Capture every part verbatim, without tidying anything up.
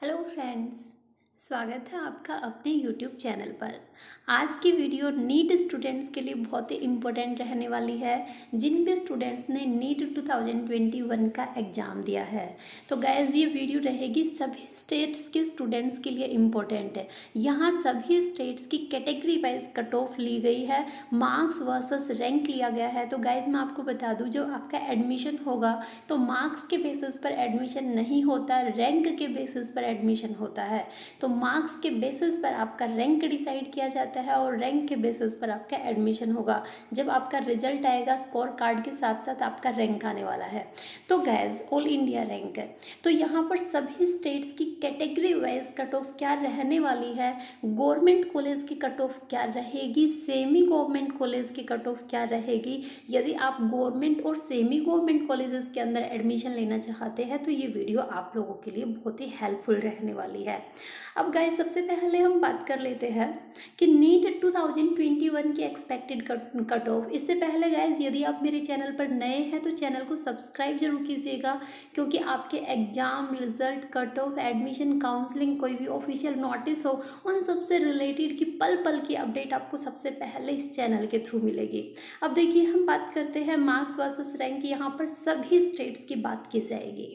Hello friends, स्वागत है आपका अपने यूट्यूब चैनल पर। आज की वीडियो नीट स्टूडेंट्स के लिए बहुत ही इम्पोर्टेंट रहने वाली है, जिन भी स्टूडेंट्स ने NEET two thousand twenty one का एग्ज़ाम दिया है। तो गाइस, ये वीडियो रहेगी सभी स्टेट्स के स्टूडेंट्स के लिए इम्पोर्टेंट है। यहाँ सभी स्टेट्स की कैटेगरी वाइज कट ऑफ ली गई है, मार्क्स वर्सेस रैंक लिया गया है। तो गाइस, मैं आपको बता दूँ, जब आपका एडमिशन होगा तो मार्क्स के बेसिस पर एडमिशन नहीं होता, रैंक के बेसिस पर एडमिशन होता है। तो मार्क्स के बेसिस पर आपका रैंक डिसाइड किया जाता है और रैंक के बेसिस पर आपका एडमिशन होगा। जब आपका रिजल्ट आएगा, स्कोर कार्ड के साथ साथ आपका रैंक आने वाला है। तो गैस, ऑल इंडिया रैंक है। तो यहाँ पर सभी स्टेट्स की कैटेगरी वाइज कट ऑफ क्या रहने वाली है, गवर्नमेंट कॉलेज की कट ऑफ क्या रहेगी, सेमी गवर्नमेंट कॉलेज की कट ऑफ क्या रहेगी। यदि आप गवर्नमेंट और सेमी गवर्नमेंट कॉलेजेस के अंदर एडमिशन लेना चाहते हैं तो ये वीडियो आप लोगों के लिए बहुत ही हेल्पफुल रहने वाली है। अब गाइस, सबसे पहले हम बात कर लेते हैं कि NEET two thousand twenty one की एक्सपेक्टेड कट ऑफ। इससे पहले गाइस, यदि आप मेरे चैनल पर नए हैं तो चैनल को सब्सक्राइब जरूर कीजिएगा, क्योंकि आपके exam result, cut off, admission, counselling, कोई भी ऑफिशियल नोटिस हो, उन सबसे रिलेटेड की पल पल की अपडेट आपको सबसे पहले इस चैनल के थ्रू मिलेगी। अब देखिए, हम बात करते हैं मार्क्स वर्सेस रैंक। यहाँ पर सभी स्टेट्स की बात की जाएगी।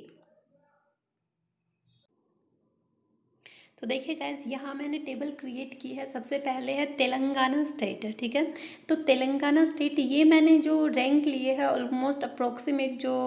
तो देखिए गाइस, यहाँ मैंने टेबल क्रिएट की है। सबसे पहले है तेलंगाना स्टेट, ठीक है। तो तेलंगाना स्टेट, ये मैंने जो रैंक लिए है ऑलमोस्ट अप्रोक्सीमेट जो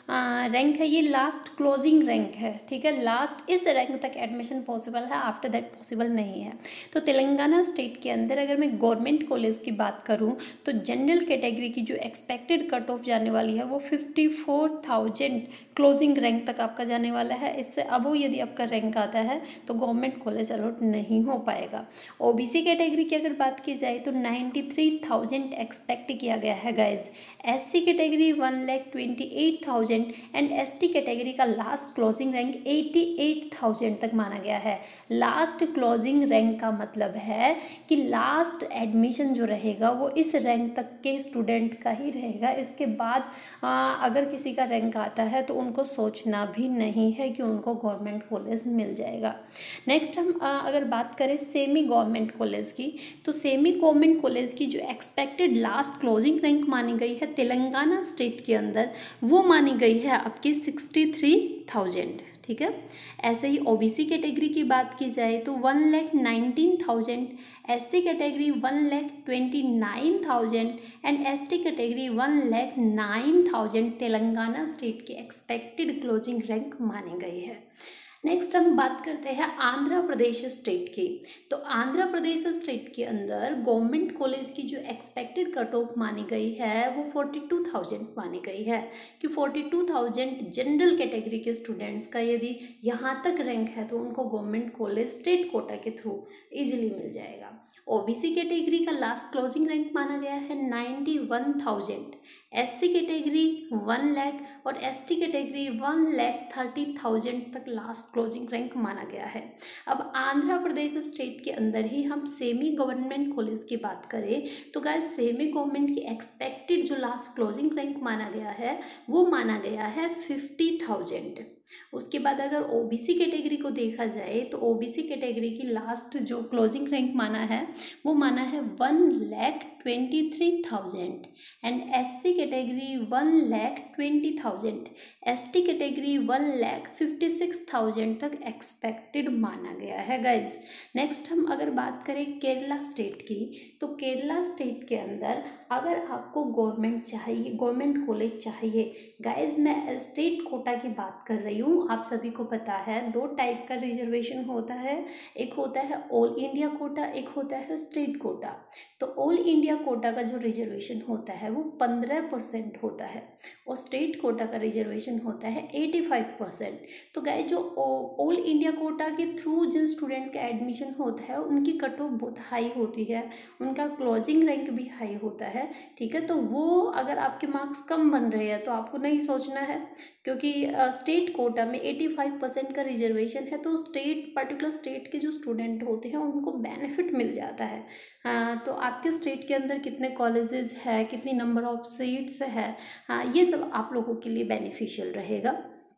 रैंक है, ये लास्ट क्लोजिंग रैंक है, ठीक है। लास्ट इस रैंक तक एडमिशन पॉसिबल है, आफ्टर दैट पॉसिबल नहीं है। तो तेलंगाना स्टेट के अंदर अगर मैं गवर्नमेंट कॉलेज की बात करूँ तो जनरल कैटेगरी की जो एक्सपेक्टेड कट ऑफ जाने वाली है वो fifty four thousand closing rank तक आपका जाने वाला है। इससे अब यदि आपका रैंक आता है तो गवर्नमेंट कॉलेज अलॉट नहीं हो पाएगा। ओबीसी कैटेगरी की अगर बात की जाए तो नाइन्टी थ्री थाउजेंड एक्सपेक्ट किया गया है guys. SC category one lakh twenty eight thousand and ST category का last closing rank eighty eight thousand तक माना गया है। लास्ट क्लोजिंग रैंक का मतलब है कि लास्ट एडमिशन जो रहेगा वो इस रैंक तक के स्टूडेंट का ही रहेगा। इसके बाद आ, अगर किसी का रैंक आता है तो उनको सोचना भी नहीं है कि उनको गवर्नमेंट कॉलेज मिल जाएगा। नेक्स्ट हम आ, अगर बात करें सेमी गवर्नमेंट कॉलेज की, तो सेमी गवर्नमेंट कॉलेज की जो एक्सपेक्टेड लास्ट क्लोजिंग रैंक मानी गई है तेलंगाना स्टेट के अंदर, वो मानी गई है आपकी सिक्सटी थ्री थाउजेंड, ठीक है। ऐसे ही ओबीसी कैटेगरी की बात की जाए तो one lakh nineteen thousand, SC category one lakh twenty nine thousand and ST category one lakh nine thousand Telangana state की एक्सपेक्टेड क्लोजिंग रैंक मानी गई है। नेक्स्ट हम बात करते हैं आंध्र प्रदेश स्टेट की। तो आंध्र प्रदेश स्टेट के अंदर गवर्नमेंट कॉलेज की जो एक्सपेक्टेड कट ऑफ मानी गई है वो फोर्टी टू थाउजेंड मानी गई है कि forty two thousand general category के स्टूडेंट्स का यदि यहाँ तक रैंक है तो उनको गवर्नमेंट कॉलेज स्टेट कोटा के थ्रू इजीली मिल जाएगा। ओबीसी कैटेगरी का लास्ट क्लोजिंग रैंक माना गया है ninety one thousand, SC category one lakh और ST category one lakh thirty thousand तक लास्ट क्लोजिंग रैंक माना गया है। अब आंध्र प्रदेश स्टेट के अंदर ही हम सेमी गवर्नमेंट कॉलेज की बात करें तो गाइस, सेमी गवर्नमेंट की एक्सपेक्टेड जो लास्ट क्लोजिंग रैंक माना गया है वो माना गया है फिफ्टी थाउजेंड। उसके बाद अगर ओबीसी कैटेगरी को देखा जाए तो ओबीसी कैटेगरी की लास्ट जो क्लोजिंग रैंक माना है वो माना है one lakh twenty three thousand and SC category one lakh twenty thousand, ST category one lakh fifty six thousand तक एक्सपेक्टेड माना गया है गाइज। नेक्स्ट हम अगर बात करें केरला स्टेट की, तो केरला स्टेट के अंदर अगर आपको गवर्नमेंट चाहिए, गवर्नमेंट कॉलेज चाहिए गाइज, मैं स्टेट कोटा की बात कर रही हूँ। आप सभी को पता है दो टाइप का रिजर्वेशन होता है, एक होता है ऑल इंडिया कोटा, एक होता है स्टेट कोटा। तो ऑल इंडिया कोटा का जो रिजर्वेशन होता है वो पंद्रह परसेंट होता है और स्टेट कोटा का रिजर्वेशन होता है एटी फाइव परसेंट। तो गाइस, जो ऑल इंडिया कोटा के थ्रू जिन स्टूडेंट्स का एडमिशन होता है उनकी कट ऑफ बहुत हाई होती है, उनका क्लोजिंग रैंक भी हाई होता है, ठीक है। तो वो अगर आपके मार्क्स कम बन रहे हैं तो आपको नहीं सोचना है, क्योंकि स्टेट कोटा में पचासी परसेंट का रिजर्वेशन है तो स्टेट, पर्टिकुलर स्टेट के जो स्टूडेंट होते हैं उनको बेनिफिट मिल जाता है। हाँ, तो आपके स्टेट के अंदर कितने कॉलेजेस है, कितनी नंबर ऑफ सीट्स है, हाँ, ये सब आप लोगों के लिए बेनिफिशियल रहेगा।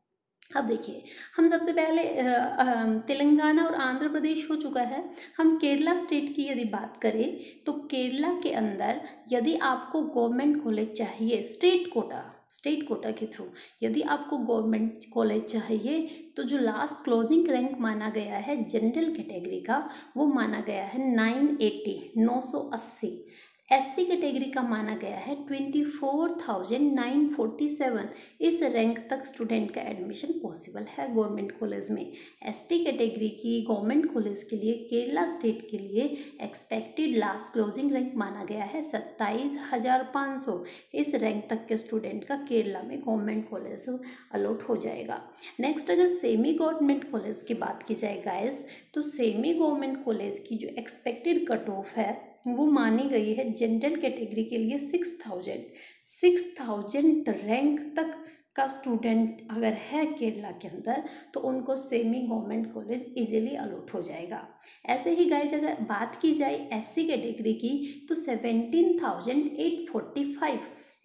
अब देखिए, हम सबसे पहले तेलंगाना और आंध्र प्रदेश हो चुका है। हम केरला स्टेट की यदि बात करें तो केरला के अंदर यदि आपको गवर्नमेंट कॉलेज चाहिए स्टेट कोटा स्टेट कोटा के थ्रू, यदि आपको गवर्नमेंट कॉलेज चाहिए तो जो लास्ट क्लोजिंग रैंक माना गया है जनरल कैटेगरी का वो माना गया है नाइन एटी नौ सौ अस्सी। एससी कैटेगरी का माना गया है twenty four thousand nine forty seven. इस रैंक तक स्टूडेंट का एडमिशन पॉसिबल है गवर्नमेंट कॉलेज में। एसटी कैटेगरी की गवर्नमेंट कॉलेज के लिए केरला स्टेट के लिए एक्सपेक्टेड लास्ट क्लोजिंग रैंक माना गया है सत्ताईस हजार पाँच सौ। इस रैंक तक के स्टूडेंट का केरला में गवर्नमेंट कॉलेज अलॉट हो जाएगा। नेक्स्ट, अगर सेमी गवर्नमेंट कॉलेज की बात की जाए गाइस, तो सेमी गवर्नमेंट कॉलेज की जो एक्सपेक्टेड कट ऑफ है वो मानी गई है जनरल कैटेगरी के लिए six thousand six thousand rank तक का स्टूडेंट अगर है केरला के अंदर तो उनको semi government college easily allot हो जाएगा। ऐसे ही गाइज अगर बात की जाए एससी कैटेगरी की तो seventeen thousand eight forty five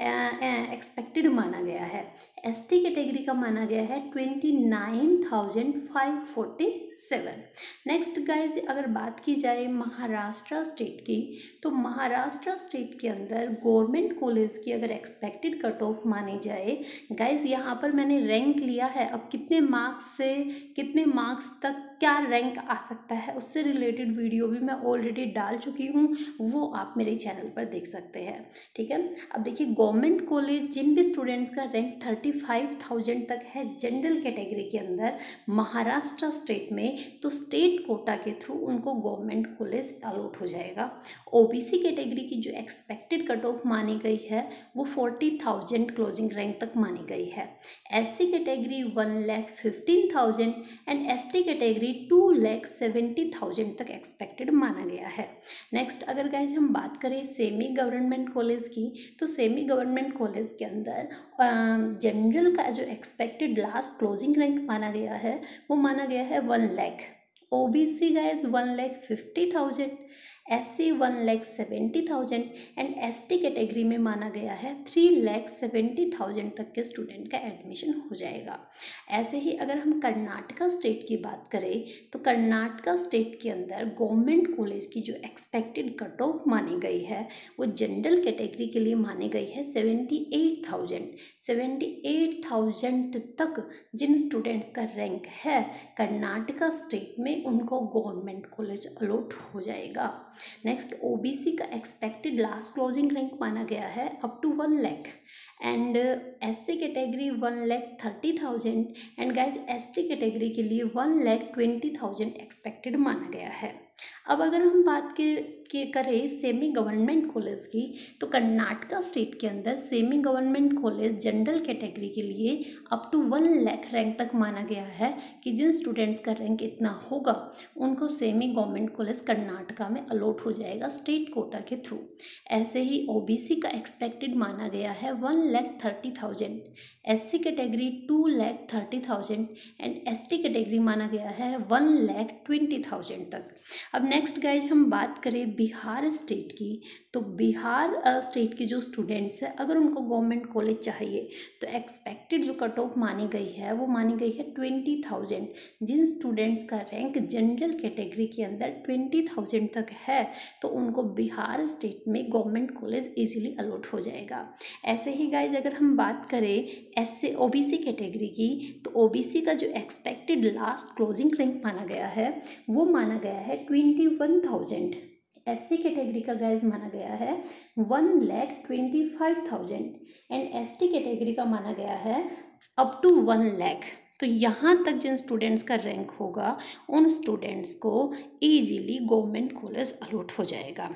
expected माना गया है। एसटी कैटेगरी का माना गया है twenty nine thousand five forty seven. Next guys अगर बात की जाए महाराष्ट्र स्टेट की तो महाराष्ट्र स्टेट के अंदर गवर्नमेंट कॉलेज की अगर एक्सपेक्टेड कट ऑफ मानी जाए गाइज, यहाँ पर मैंने रैंक लिया है। अब कितने मार्क्स से कितने मार्क्स तक क्या रैंक आ सकता है उससे रिलेटेड वीडियो भी मैं ऑलरेडी डाल चुकी हूँ, वो आप मेरे चैनल पर देख सकते हैं। ठीक है, अब देखिए गवर्नमेंट कॉलेज जिन भी स्टूडेंट्स का रैंक थर्टी फाइव थाउजेंड तक है जनरल कैटेगरी के अंदर महाराष्ट्र स्टेट में, तो स्टेट कोटा के थ्रू उनको गवर्नमेंट कॉलेज अलॉट हो जाएगा। ओबीसी कैटेगरी की जो एक्सपेक्टेड कट ऑफ मानी गई है वो फोर्टी थाउजेंड क्लोजिंग रैंक तक मानी गई है। SC category one lakh fifteen thousand and ST category two lakh seventy thousand तक एक्सपेक्टेड माना गया है। नेक्स्ट, अगर गाइज हम बात करें सेमी गवर्नमेंट कॉलेज की तो सेमी गवर्नमेंट कॉलेज के अंदर जनरल का जो एक्सपेक्टेड लास्ट क्लोजिंग रैंक माना गया है वो माना गया है one lakh. OBC guys one lakh fifty thousand, SC one lakh seventy thousand and ST category में माना गया है थ्री लैख सेवेंटी थाउजेंड तक के स्टूडेंट का एडमिशन हो जाएगा। ऐसे ही अगर हम कर्नाटका स्टेट की बात करें तो कर्नाटका स्टेट के अंदर गवर्नमेंट कॉलेज की जो एक्सपेक्टेड कट ऑफ मानी गई है वो जनरल कैटेगरी के लिए मानी गई है seventy eight thousand seventy eight thousand तक जिन स्टूडेंट्स का रैंक है कर्नाटका स्टेट में उनको गवर्नमेंट कॉलेज अलॉट हो जाएगा। नेक्स्ट, ओबीसी का एक्सपेक्टेड लास्ट क्लोजिंग रैंक माना गया है up to one lakh and SC category one lakh thirty thousand and guys ST category के लिए one lakh twenty thousand expected माना गया है। अब अगर हम बात के, के करें सेमी गवर्नमेंट कॉलेज की तो कर्नाटका स्टेट के अंदर semi government college general category के लिए up to one lakh rank तक माना गया है कि जिन स्टूडेंट्स का रैंक इतना होगा उनको सेमी गवर्नमेंट कॉलेज कर्नाटका में अलॉट हो जाएगा स्टेट कोटा के थ्रू। ऐसे ही ओबीसी का एक्सपेक्टेड माना गया है one lakh thirty thousand, SC category two lakh thirty thousand and ST category माना गया है वन लाख ट्वेंटी थाउजेंड तक। अब नेक्स्ट गाइज हम बात करें बिहार स्टेट की तो बिहार स्टेट के जो स्टूडेंट्स हैं अगर उनको गवर्नमेंट कॉलेज चाहिए तो एक्सपेक्टेड जो कट ऑफ मानी गई है वो मानी गई है ट्वेंटी थाउजेंड। जिन स्टूडेंट्स का रैंक जनरल कैटेगरी के अंदर ट्वेंटी थाउजेंड तक है तो उनको बिहार स्टेट में गवर्नमेंट कॉलेज इजीली अलॉट हो जाएगा। ऐसे ही गाइज अगर हम बात करें एससी ओबीसी कैटेगरी की तो ओबीसी का जो एक्सपेक्टेड लास्ट क्लोजिंग रैंक माना गया है वो माना गया है twenty one thousand. SC category का गाइज माना गया है one lakh twenty five thousand and ST category का माना गया है अप टू वन लैख। तो यहाँ तक जिन स्टूडेंट्स का रैंक होगा उन स्टूडेंट्स को इजीली गवर्नमेंट कॉलेज अलॉट हो जाएगा।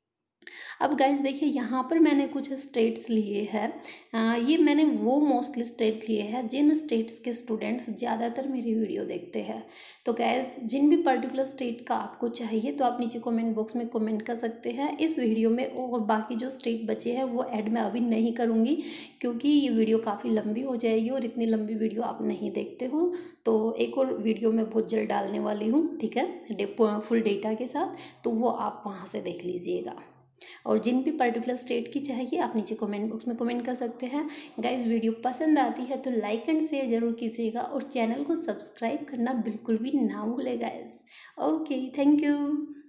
अब गाइज देखिए यहाँ पर मैंने कुछ स्टेट्स लिए हैं, ये मैंने वो मोस्टली स्टेट लिए हैं जिन स्टेट्स के स्टूडेंट्स ज़्यादातर मेरी वीडियो देखते हैं। तो गाइज जिन भी पर्टिकुलर स्टेट का आपको चाहिए तो आप नीचे कमेंट बॉक्स में कमेंट कर सकते हैं। इस वीडियो में और बाकी जो स्टेट बचे हैं वो ऐड मैं अभी नहीं करूँगी क्योंकि ये वीडियो काफ़ी लंबी हो जाएगी और इतनी लंबी वीडियो आप नहीं देखते हो। तो एक और वीडियो मैं बहुत जल्द डालने वाली हूँ, ठीक है, फुल डेटा के साथ, तो वो आप वहाँ से देख लीजिएगा। और जिन भी पर्टिकुलर स्टेट की चाहिए आप नीचे कमेंट बॉक्स में कमेंट कर सकते हैं। गाइज वीडियो पसंद आती है तो लाइक एंड शेयर जरूर कीजिएगा और चैनल को सब्सक्राइब करना बिल्कुल भी ना भूलें गाइज। Okay, thank you.